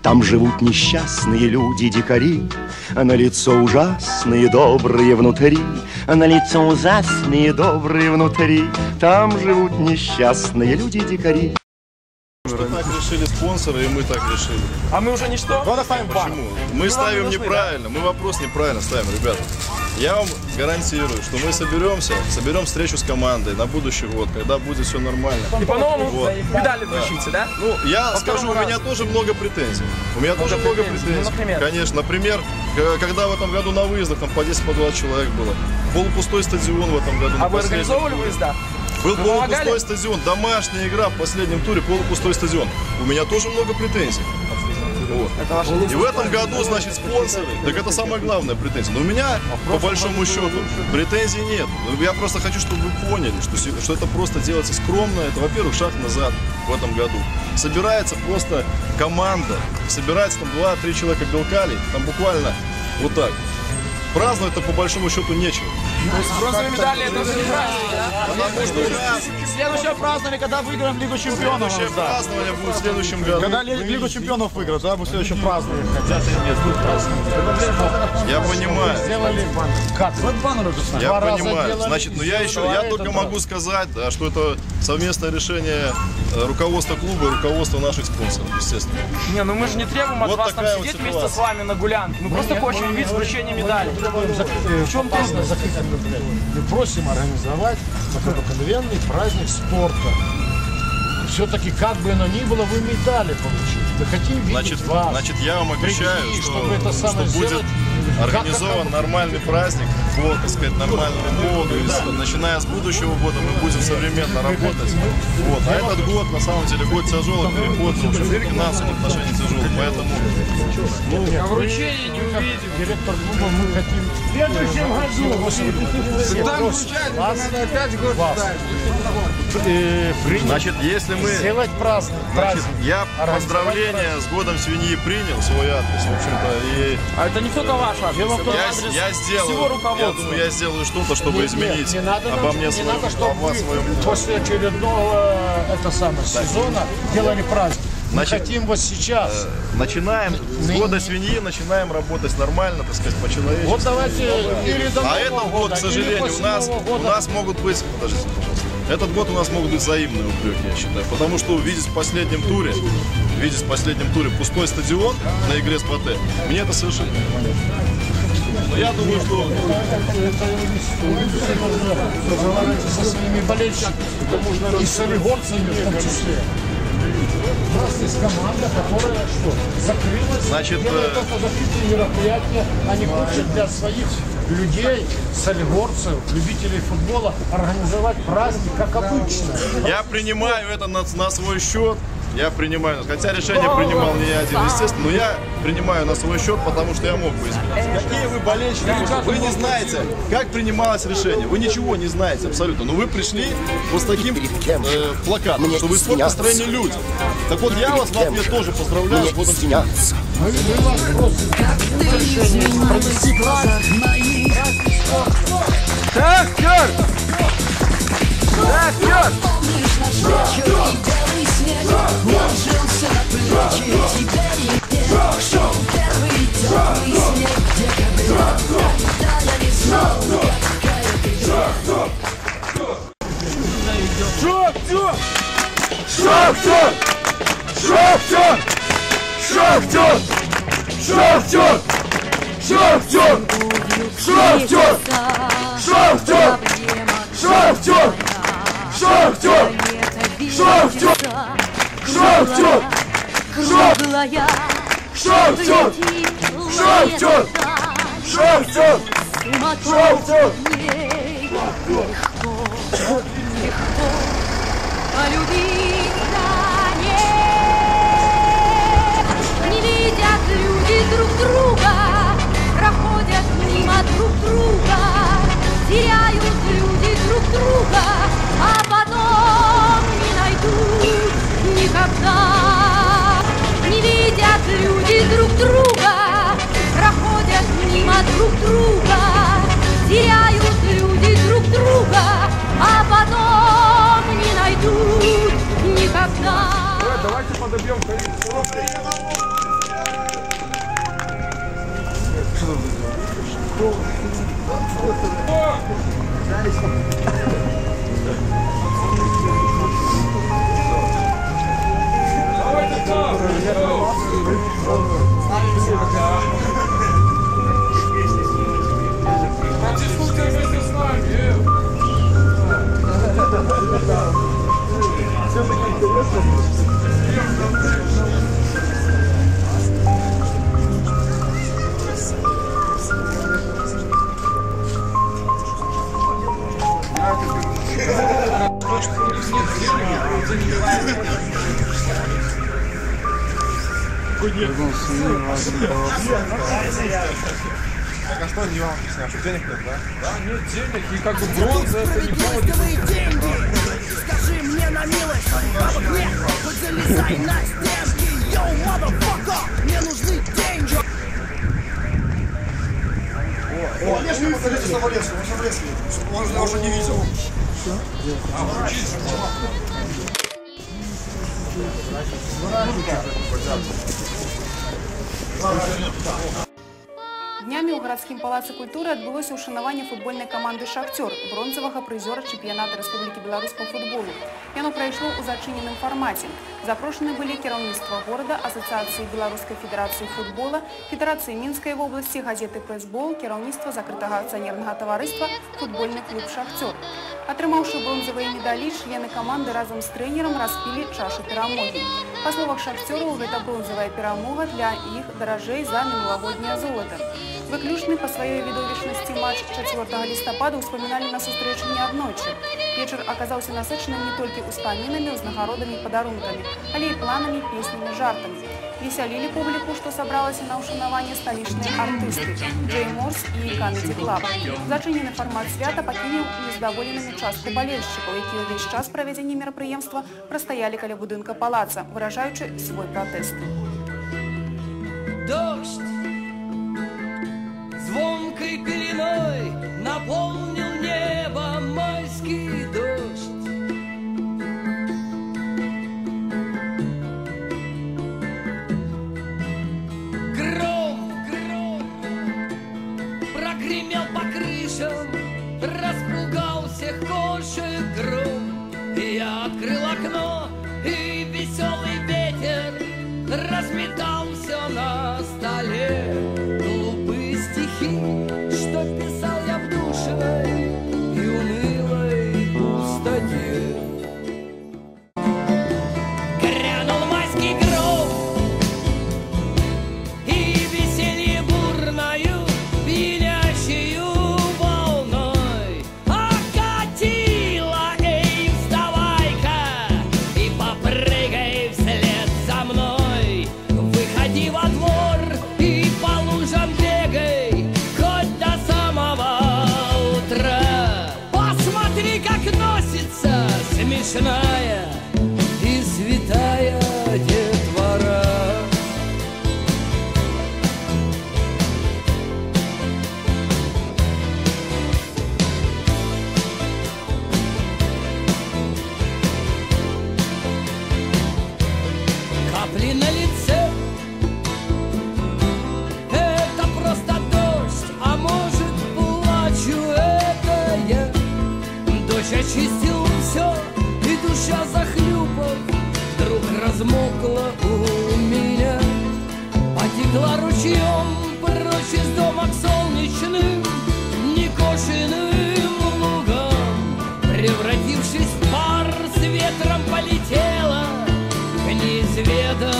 Там живут несчастные люди, дикари, а на лицо ужасные, добрые внутри, а на лицо ужасные, добрые внутри. Там живут несчастные люди, дикари. Что так решили спонсоры, и мы так решили. А мы уже ничто? Почему? Мы ставим неправильно, мы вопрос неправильно ставим, ребята. Я вам гарантирую, что мы соберем встречу с командой на будущий год, когда будет все нормально. И по-новому вот. медали вручите, да? Ну, я скажу, у меня тоже много претензий. У меня тоже много претензий. Ну, например? Конечно, например, когда в этом году на выездах там по 10-20 человек было. Полупустой стадион в этом году. А вы организовывали выезда? Был полупустой стадион, домашняя игра в последнем туре, полупустой стадион. У меня тоже много претензий. Вот. И в этом году, значит, спонсоры, так это самая главная претензия. Но у меня, по большому счету, претензий нет. Я просто хочу, чтобы вы поняли, что это просто делается скромно. Это, во-первых, шаг назад в этом году. Собирается просто команда, собирается там 2-3 человека белкали, там буквально вот так. Праздновать-то по большому счету нечего. То есть бронзовые медали это уже не праздник, да? Потому что у нас Следующее празднование, когда выиграем Лигу Чемпионов. следующее празднование будет в следующем году. Когда Лигу Чемпионов выиграют, да, мы следующее празднование. Я понимаю. Сделали кат. Я понимаю. Значит, но я только могу сказать, да, что это совместное решение руководства клуба и руководства наших спонсоров, естественно. Не, ну мы же не требуем от Вот вас там такая сидеть вот вместе ситуация. с вами на гулянке. Мы просто хотим видеть вручение медалей. В чем трудность? Мы просим организовать обыкновенный праздник спорта. Все-таки, как бы оно ни было, вы медали получили. Мы хотим видеть вас. Значит, я вам обещаю, прийти, что чтобы это самое будет сделать. организован нормальный праздник по, так сказать, нормальному поводу. И начиная с будущего года мы будем современно работать. Вот. А этот год, на самом деле, год тяжелый, переход, в общем, в финансовом отношении тяжелый. Поэтому А вручение не увидим. Директор клуба, мы хотим в следующем году. Там вручать, надо опять год ждать. значит, если мы... Сделать праздник. Значит, я поздравления с годом свиньи принял свой адрес, в общем-то, и А это не только ваш адрес, это адрес я всего сделаю, я руководства. думаю, я сделаю что-то, чтобы изменить Не надо, обо мне не надо, чтобы о вас свое вы мнение. после очередного сезона делали праздник. Мы Значит, хотим вот сейчас. Начинаем с года свиньи, начинаем работать нормально, так сказать, по-человечески. Вот давайте или до А Нового этот год, года, к сожалению, или после Нового у года. нас могут быть, подождите, пожалуйста, этот год у нас могут быть взаимные упреки, я считаю, потому что увидеть в последнем туре пустой стадион на игре с ПТ, мне это совершенно непонятно. Но я думаю, что Разговаривайте со своими болельщиками и с олигорцами в том числе. У нас есть команда, которая что? Закрылась, Значит, делает это закрытые мероприятия. Они хотят для своих людей, солигорцев, любителей футбола организовать праздник, как обычно. я принимаю это на свой счет. Я принимаю, хотя решение принимал не я один, естественно, но я принимаю на свой счет, потому что я мог бы изменить. Какие вы болельщики? Вы не знаете, как принималось решение. Вы ничего не знаете абсолютно. Но вы пришли вот с таким плакатом, что вы спортпостроение люди. Так вот, я вас в ответ тоже поздравляю с годом свиньи. Мы вас просим провести праздник. Шахтер! Шахтер! Шахтер! Шахтер! Шахтер! Шахтер! Шахтер! Шахтер! Шахтер! Шахтер! Шахтер! Шахтер! Шахтер! Шахтер! Шахтер! Шахтер! Шахтер! Шахтер! Полюбить на ней. Не видят люди друг друга, проходят мимо друг друга, теряют люди друг друга, а потом не найдут никогда. Не видят люди друг друга, проходят мимо друг друга, теряют люди друг друга, а потом не найдут Так, а что не вам объясняю, что денег нет, да? Да, нет денег, и как бы бронза это не повод. Скажи мне на милость, бабок нет, хоть залезай на стенки. Йоу, motherfucker, мне нужны деньги. О, конечно, вы покажите Самолевского, он Самолевский, он уже не видел. Днямі ў гарадскім палацы культуры адбылося ўшанаванне футбольнай каманды «Шахтёр», бронзавага прызёра чэмпіяната Рэспублікі Беларусь па футболу. Яно прайшло ў зачыненым фармаце. Запрошаны былі кіраўніцтва горада, Асацыяцыі Беларускай федэрацыі футбола, Федэрацыі Мінскай вобласці, газеты «Прэсбол», кіраўніцтва закрытага акцыянернага таварыства «Футбольны клуб «Шахтёр». Атрымаўшы бронзавыя медалі, члены каманды разам з трэнерам распілі чашу перамогі. Па словах шахцёраў, гэта бронзавая перамога для іх даражэй за мінулагодняе золата. Выключны па сваёй відовішчнасці матч 4 лістапада ўспаміналі на сустрэчу неаднойчы. Вечар аказаўся насычаным не толькі ўспамінамі, узнагародамі і падарункамі, але і планамі, песнямі, жартамі. Весялілі публіку, што сабралася на ўшанаванне сталічныя артысты Джей Морс і Камеди Клаб. Зачынены фармат свята пакінуў нездаволенымі частку балельшчыкаў, якія ўвесь час правядзення мерапрыемства прастаялі каля будынка палаца, выражаючы свой пратэст. Дождь звонкой пеленой наполнил небо, майский дождь. Гром прогремел по крышам, распугал всех кошек гром. Я открыл окно, и веселый ветер разметал все на столе. Глупые стихи, что писал я в душной и унылой пустоте. Грянул майский гром, и веселье бурною, пенящую волной окатила. Эй, вставай-ка и попрыгай вслед за мной. Выходи во двор и по лужам бегай, хоть до самого утра. Посмотри, как носится смешная и святая детвора. Капли на лице — это просто дождь, а может, плачу это я. Дождь очистил все, и душа, захлюпав, вдруг размокла у меня. Потекла ручьем прочь из дома к солнечным, некошенным лугам. Превратившись в пар, с ветром полетела к неизведанным